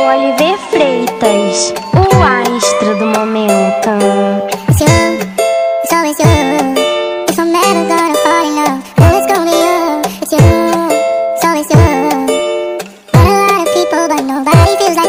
Oliver Freitas, o astro do momento. It's you, it's always you. If I'm never gonna fall in love, oh, it's gonna be you. It's you, it's always you. Met a lot of people, but nobody feels like